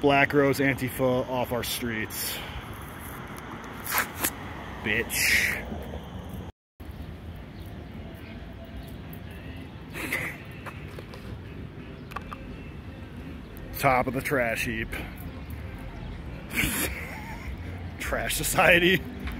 Black Rose Antifa off our streets. Bitch. Top of the trash heap. Trash society.